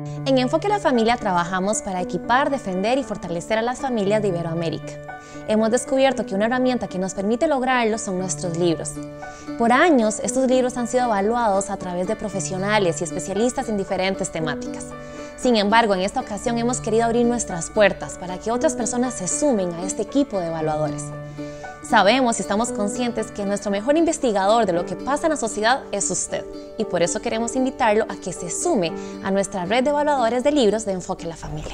En Enfoque a la Familia trabajamos para equipar, defender y fortalecer a las familias de Iberoamérica. Hemos descubierto que una herramienta que nos permite lograrlo son nuestros libros. Por años, estos libros han sido evaluados a través de profesionales y especialistas en diferentes temáticas. Sin embargo, en esta ocasión hemos querido abrir nuestras puertas para que otras personas se sumen a este equipo de evaluadores. Sabemos y estamos conscientes que nuestro mejor investigador de lo que pasa en la sociedad es usted, y por eso queremos invitarlo a que se sume a nuestra red de evaluadores de libros de Enfoque a la Familia.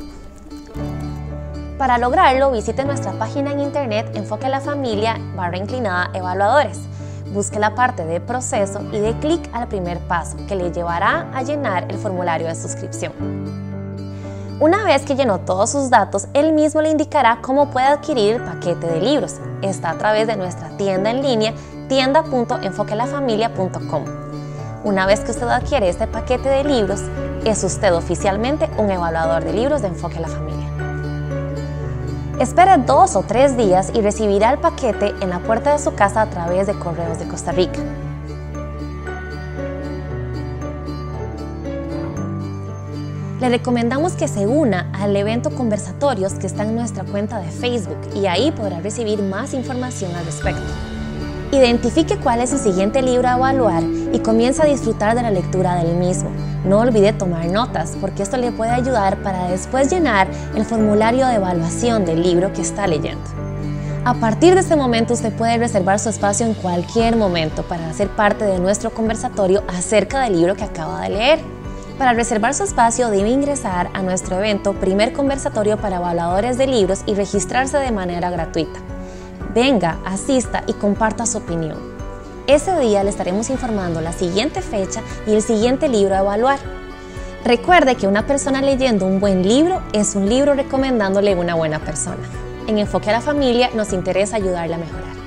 Para lograrlo, visite nuestra página en internet enfoquealafamilia/evaluadores. Busque la parte de proceso y dé clic al primer paso, que le llevará a llenar el formulario de suscripción. Una vez que llenó todos sus datos, él mismo le indicará cómo puede adquirir el paquete de libros. Está a través de nuestra tienda en línea, tienda.enfoquealafamilia.com. Una vez que usted adquiere este paquete de libros, es usted oficialmente un evaluador de libros de Enfoque a la Familia. Espere 2 o 3 días y recibirá el paquete en la puerta de su casa a través de Correos de Costa Rica. Le recomendamos que se una al evento Conversatorios que está en nuestra cuenta de Facebook y ahí podrá recibir más información al respecto. Identifique cuál es el siguiente libro a evaluar y comience a disfrutar de la lectura del mismo. No olvide tomar notas porque esto le puede ayudar para después llenar el formulario de evaluación del libro que está leyendo. A partir de este momento usted puede reservar su espacio en cualquier momento para hacer parte de nuestro conversatorio acerca del libro que acaba de leer. Para reservar su espacio debe ingresar a nuestro evento Primer Conversatorio para Evaluadores de Libros y registrarse de manera gratuita. Venga, asista y comparta su opinión. Ese día le estaremos informando la siguiente fecha y el siguiente libro a evaluar. Recuerde que una persona leyendo un buen libro es un libro recomendándole una buena persona. En Enfoque a la Familia nos interesa ayudarle a mejorar.